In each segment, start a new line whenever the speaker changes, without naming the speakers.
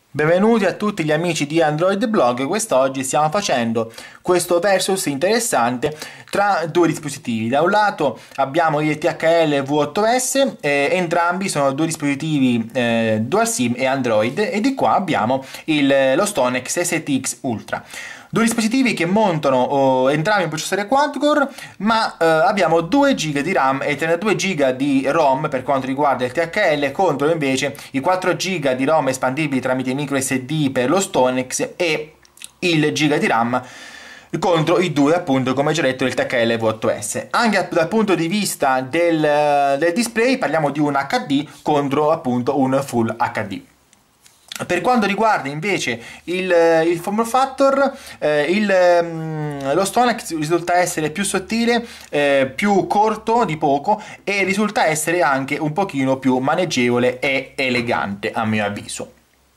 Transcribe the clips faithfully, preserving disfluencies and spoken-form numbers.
Benvenuti a tutti gli amici di Android Blog. Quest'oggi stiamo facendo questo versus interessante tra due dispositivi. Da un lato abbiamo il T H L V otto S, eh, entrambi sono due dispositivi eh, dual SIM e Android, e di qua abbiamo il, lo Stonex S T X Ultra. Due dispositivi che montano oh, entrambi un processore quad-core, ma eh, abbiamo due giga di RAM e trentadue giga di ROM per quanto riguarda il T H L, contro invece i quattro giga di ROM espandibili tramite micro S D per lo Stonex e il giga di RAM contro i due, appunto, come già detto, del T H L V otto S. Anche dal punto di vista del, del display parliamo di un H D contro appunto un Full H D. Per quanto riguarda invece il, il form factor, eh, il, lo Stonex risulta essere più sottile, eh, più corto di poco, e risulta essere anche un pochino più maneggevole e elegante, a mio avviso.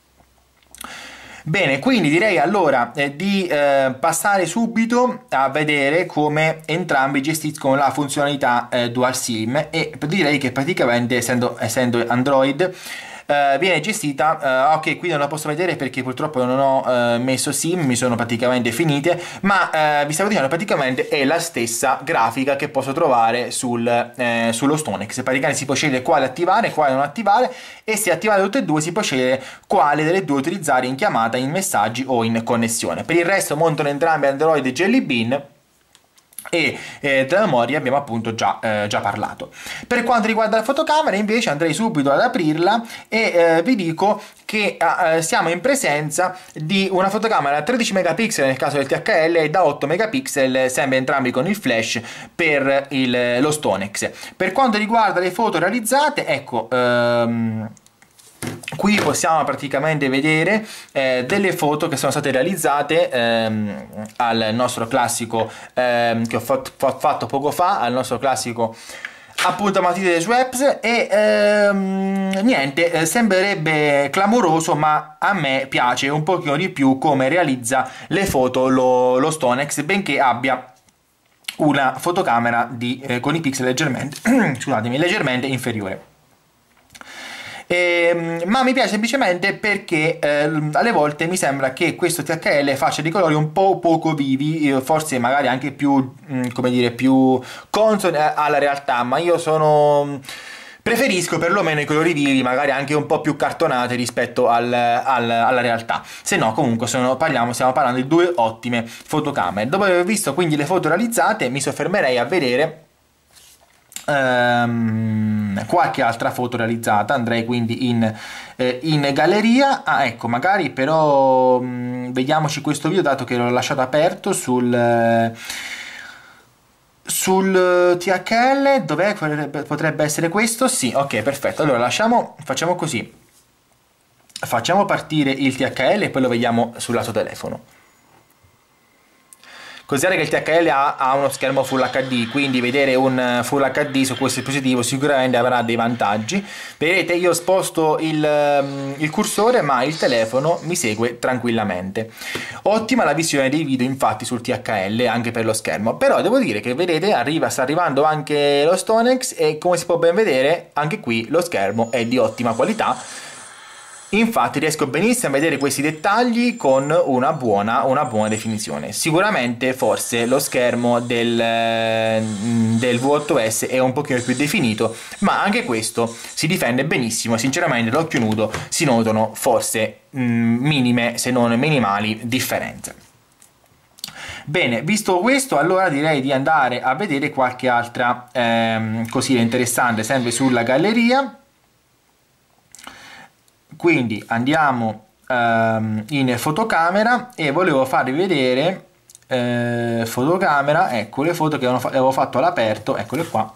Bene, quindi direi allora eh, di eh, passare subito a vedere come entrambi gestiscono la funzionalità eh, dual SIM, e direi che praticamente essendo, essendo Android Uh, viene gestita, uh, ok, qui non la posso vedere perché purtroppo non ho uh, messo SIM, mi sono praticamente finite, ma uh, vi stavo dicendo, praticamente è la stessa grafica che posso trovare sul, eh, sullo Stonex. Praticamente si può scegliere quale attivare, quale non attivare, e se attivare tutte e due si può scegliere quale delle due utilizzare in chiamata, in messaggi o in connessione. Per il resto montano entrambi Android Jelly Bean, e eh, della memoria abbiamo appunto già, eh, già parlato. Per quanto riguarda la fotocamera invece andrei subito ad aprirla e eh, vi dico che eh, siamo in presenza di una fotocamera da tredici megapixel nel caso del T H L e da otto megapixel, sempre entrambi con il flash, per il, lo Stonex. Per quanto riguarda le foto realizzate, ecco, ehm, qui possiamo praticamente vedere eh, delle foto che sono state realizzate ehm, al nostro classico ehm, che ho fatto, fatto poco fa, al nostro classico appunto matite Schweppes, e ehm, niente, eh, sembrerebbe clamoroso, ma a me piace un pochino di più come realizza le foto lo, lo Stonex, benché abbia una fotocamera di, eh, con i pixel leggermente, scusatemi, leggermente inferiore. Eh, ma mi piace semplicemente perché eh, alle volte mi sembra che questo T H L faccia dei colori un po' poco vivi, forse magari anche più, mh, come dire, più consoni alla realtà, ma io sono... preferisco perlomeno i colori vivi, magari anche un po' più cartonati rispetto al, al, alla realtà. Se no, comunque sono, parliamo, stiamo parlando di due ottime fotocamere. Dopo aver visto quindi le foto realizzate, mi soffermerei a vedere Um, qualche altra foto realizzata. Andrei quindi in, eh, in galleria. Ah, ecco, magari però um, vediamoci questo video, dato che l'ho lasciato aperto sul eh, sul T H L. Dov'è? Potrebbe essere questo? Sì, ok, perfetto. Allora lasciamo, facciamo così, facciamo partire il T H L e poi lo vediamo sul lato telefono. Considerate che il T H L ha, ha uno schermo Full H D, quindi vedere un Full H D su questo dispositivo sicuramente avrà dei vantaggi. Vedete, io sposto il, il cursore, ma il telefono mi segue tranquillamente. Ottima la visione dei video infatti sul T H L anche per lo schermo, però devo dire che vedete, arriva, sta arrivando anche lo Stonex, e come si può ben vedere anche qui lo schermo è di ottima qualità. Infatti riesco benissimo a vedere questi dettagli con una buona, una buona definizione. Sicuramente forse lo schermo del, del V otto S è un pochino più definito, ma anche questo si difende benissimo. Sinceramente all'occhio nudo si notano forse mh, minime, se non minimali, differenze. Bene, visto questo, allora direi di andare a vedere qualche altra ehm, cosina interessante sempre sulla galleria. Quindi andiamo um, in fotocamera e volevo farvi vedere eh, fotocamera, ecco le foto che avevo fatto all'aperto, eccole qua.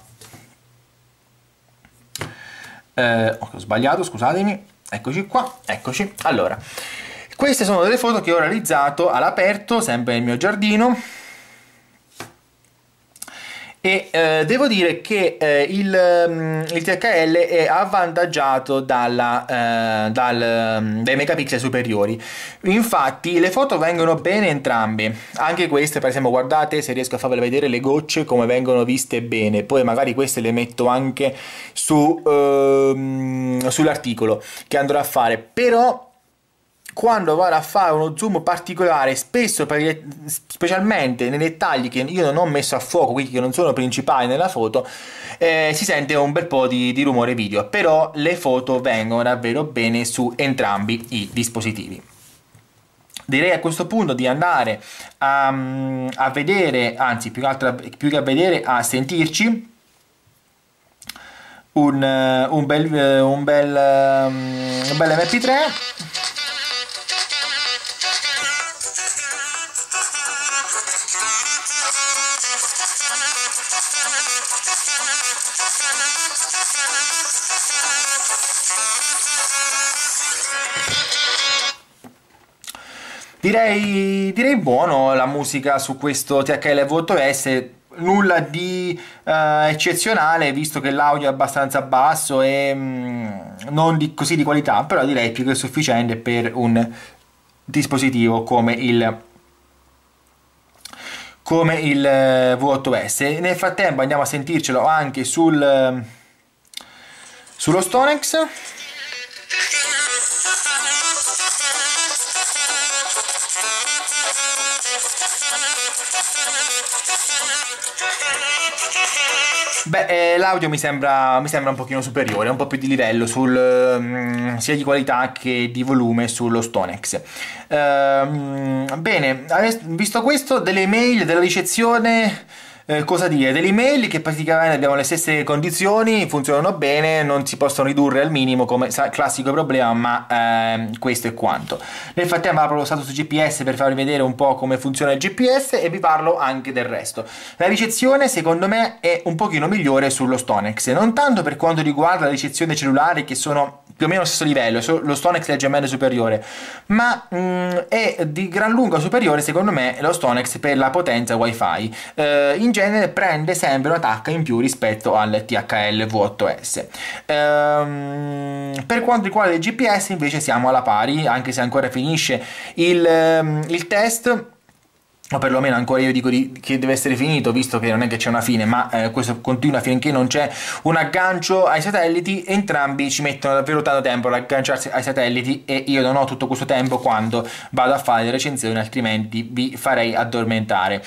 Eh, ho sbagliato, scusatemi, eccoci qua, eccoci. Allora, queste sono delle foto che ho realizzato all'aperto, sempre nel mio giardino. E eh, devo dire che eh, il, il T H L è avvantaggiato dalla, eh, dal, dai megapixel superiori. Infatti le foto vengono bene entrambe, anche queste per esempio, guardate, se riesco a farvele vedere le gocce come vengono viste bene. Poi magari queste le metto anche su, ehm, sull'articolo che andrò a fare, però quando vado a fare uno zoom particolare, spesso per, specialmente nei dettagli che io non ho messo a fuoco, quindi che non sono principali nella foto, eh, si sente un bel po' di, di rumore video, però le foto vengono davvero bene su entrambi i dispositivi. Direi a questo punto di andare a, a vedere, anzi più che, altro, più che a vedere, a sentirci un, un bel, un bel, un bel M P tre. Direi, direi buono la musica su questo T H L V otto S, nulla di uh, eccezionale, visto che l'audio è abbastanza basso e mh, non di, così di qualità, però direi più che sufficiente per un dispositivo come il come il V otto S. Nel frattempo andiamo a sentircelo anche sul sullo Stonex. Beh, eh, l'audio mi sembra, mi sembra un pochino superiore, un po' più di livello sul, mh, sia di qualità che di volume sullo Stonex. Ehm, bene, visto questo, delle email della ricezione, eh, cosa dire? Delle email che praticamente abbiamo le stesse condizioni, funzionano bene, non si possono ridurre al minimo come classico problema, ma ehm, questo è quanto. Nel frattempo apro lo status G P S per farvi vedere un po' come funziona il G P S e vi parlo anche del resto. La ricezione secondo me è un pochino migliore sullo Stonex, non tanto per quanto riguarda la ricezione cellulare, che sono più o meno allo stesso livello, lo Stonex è leggermente superiore, ma mh, è di gran lunga superiore secondo me lo Stonex per la potenza Wi-Fi. Eh, in genere prende sempre una tacca in più rispetto al T H L V otto S. Ehm, per quanto riguarda il G P S invece siamo alla pari, anche se ancora finisce il, il test, o perlomeno ancora io dico di, che deve essere finito, visto che non è che c'è una fine, ma eh, questo continua finché non c'è un aggancio ai satelliti. Entrambi ci mettono davvero tanto tempo ad agganciarsi ai satelliti e io non ho tutto questo tempo quando vado a fare le recensioni, altrimenti vi farei addormentare.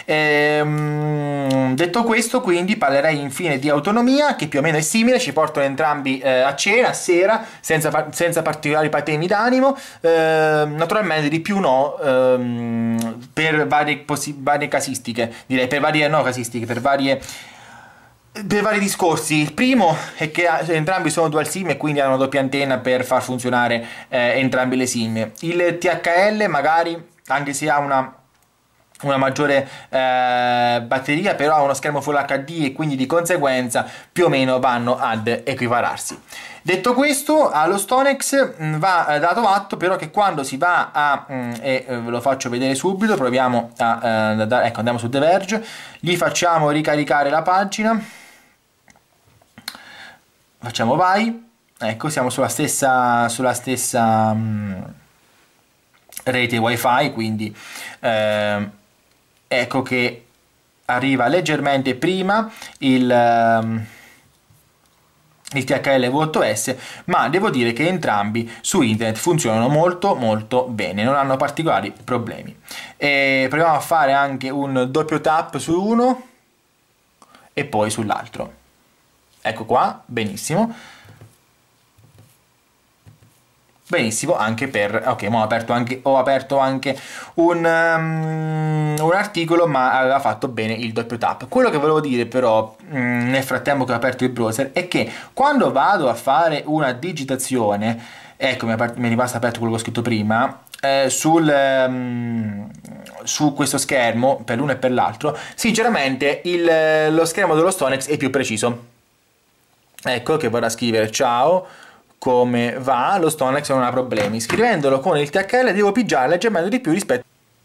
Ehm, detto questo, quindi parlerei infine di autonomia, che più o meno è simile, ci portano entrambi eh, a cena, a sera, senza, senza particolari patemi d'animo. Ehm, naturalmente di più no, ehm, per Varie, varie casistiche, direi per varie no casistiche, per varie per vari discorsi. Il primo è che entrambi sono dual sim e quindi hanno una doppia antenna per far funzionare eh, entrambe le sim. Il T H L magari, anche se ha una una maggiore eh, batteria, però ha uno schermo Full H D e quindi di conseguenza più o meno vanno ad equipararsi. Detto questo, allo Stonex mh, va eh, dato atto però che quando si va a mh, e eh, ve lo faccio vedere subito, proviamo a eh, da, ecco, andiamo su The Verge, gli facciamo ricaricare la pagina, facciamo vai, ecco, siamo sulla stessa sulla stessa mh, rete Wi-Fi, quindi eh, ecco che arriva leggermente prima il, um, il T H L V otto S, ma devo dire che entrambi su internet funzionano molto molto bene, non hanno particolari problemi. E proviamo a fare anche un doppio tap su uno e poi sull'altro. Ecco qua, benissimo. Benissimo, anche per ok, ma ho aperto anche, ho aperto anche un, um, un articolo, ma aveva fatto bene il doppio tap. Quello che volevo dire però um, nel frattempo che ho aperto il browser è che quando vado a fare una digitazione, ecco, mi è rimasto aperto quello che ho scritto prima, eh, sul, um, su questo schermo per l'uno e per l'altro, sinceramente il, lo schermo dello Stonex è più preciso. Ecco che vado a scrivere ciao, come va, lo Stonex non ha problemi. Scrivendolo con il T H L devo pigiare leggermente di più rispetto.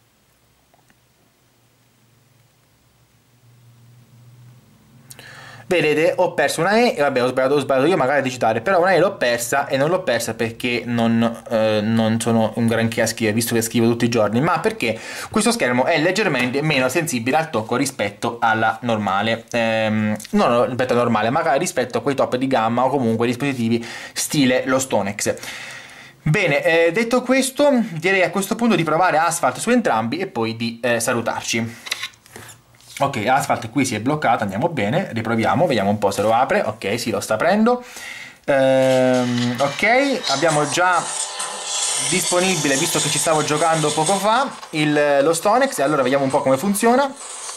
Vedete, ho perso una E, e vabbè, ho sbagliato, ho sbagliato io magari a digitare, però una E l'ho persa e non l'ho persa perché non, eh, non sono un granché a scrivere, visto che scrivo tutti i giorni, ma perché questo schermo è leggermente meno sensibile al tocco rispetto alla normale, ehm, non rispetto alla normale, magari rispetto a quei top di gamma o comunque dispositivi stile lo Stonex. Bene, eh, detto questo, direi a questo punto di provare Asphalt su entrambi e poi di eh, salutarci. Ok, Asphalt qui si è bloccato, andiamo bene, riproviamo, vediamo un po' se lo apre. Ok, sì, lo sta aprendo. Ehm, ok, abbiamo già disponibile, visto che ci stavo giocando poco fa, il, lo Stonex, e allora vediamo un po' come funziona.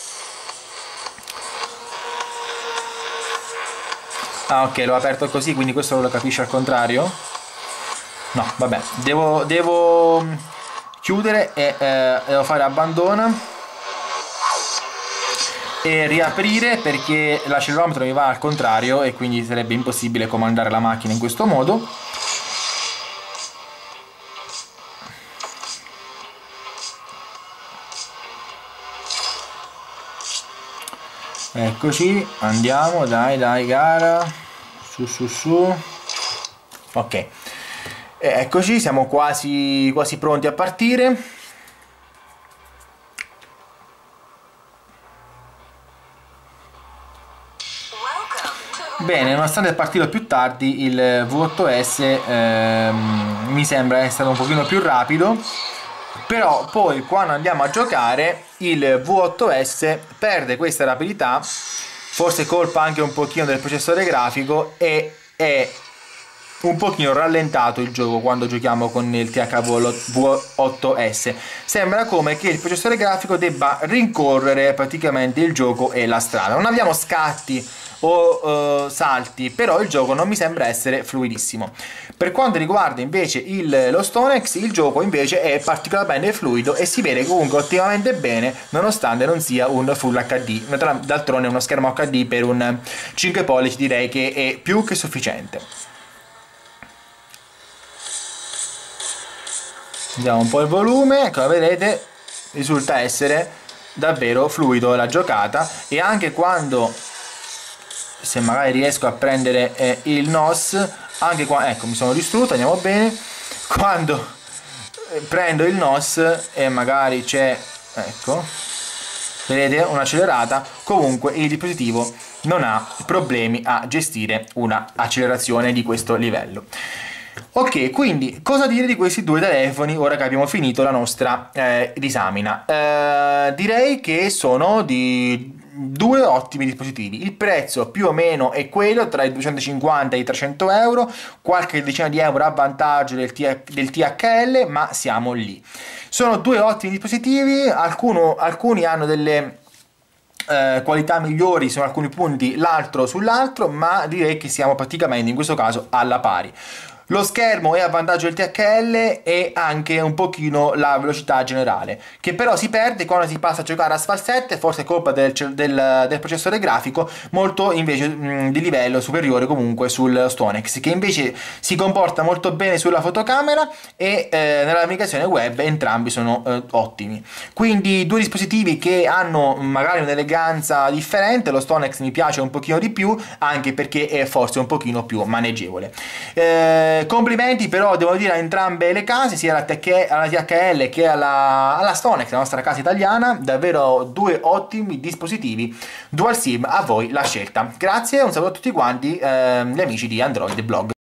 Ah, ok, l'ho aperto così, quindi questo lo capisce al contrario? No, vabbè, devo, devo chiudere e eh, devo fare abbandona e riaprire, perché l'accelerometro mi va al contrario e quindi sarebbe impossibile comandare la macchina in questo modo. Eccoci, andiamo, dai, dai, gara, su, su, su. Ok, eccoci, siamo quasi, quasi pronti a partire. Bene, nonostante è partito più tardi, il V otto S ehm, mi sembra essere stato un pochino più rapido, però poi quando andiamo a giocare il V otto S perde questa rapidità, forse colpa anche un pochino del processore grafico, e è un pochino rallentato il gioco quando giochiamo con il T H V otto S. Sembra come che il processore grafico debba rincorrere praticamente il gioco e la strada. Non abbiamo scatti o uh, salti, però il gioco non mi sembra essere fluidissimo. Per quanto riguarda invece il, lo Stonex, il gioco invece è particolarmente fluido e si vede comunque ottimamente bene, nonostante non sia un Full H D. D'altronde uno schermo H D per un cinque pollici direi che è più che sufficiente. Vediamo un po' il volume, come vedete risulta essere davvero fluido la giocata, e anche quando, se magari riesco a prendere eh, il N O S, anche qua, ecco, mi sono distrutto, andiamo bene, quando eh, prendo il N O S e magari c'è, ecco, vedete, un'accelerata, comunque il dispositivo non ha problemi a gestire una accelerazione di questo livello. Ok, quindi cosa dire di questi due telefoni ora che abbiamo finito la nostra eh, disamina? Eh, direi che sono di due ottimi dispositivi. Il prezzo più o meno è quello tra i duecentocinquanta e i trecento euro, qualche decina di euro a vantaggio del, del T H L, ma siamo lì. Sono due ottimi dispositivi, alcuno, alcuni hanno delle Eh, qualità migliori su alcuni punti, l'altro sull'altro, ma direi che siamo praticamente in questo caso alla pari. Lo schermo è a vantaggio del T H L e anche un pochino la velocità generale, che però si perde quando si passa a giocare a Asphalt sette, forse è colpa del, del, del processore grafico, molto invece mh, di livello superiore comunque sul Stonex, che invece si comporta molto bene sulla fotocamera e eh, nella navigazione web entrambi sono eh, ottimi. Quindi due dispositivi che hanno magari un'eleganza differente. Lo Stonex mi piace un pochino di più, anche perché è forse un pochino più maneggevole. Eh, complimenti però devo dire a entrambe le case, sia alla, alla T H L che alla, alla Stonex, la nostra casa italiana. Davvero due ottimi dispositivi dual sim, a voi la scelta. Grazie, un saluto a tutti quanti, eh, gli amici di Android Blog.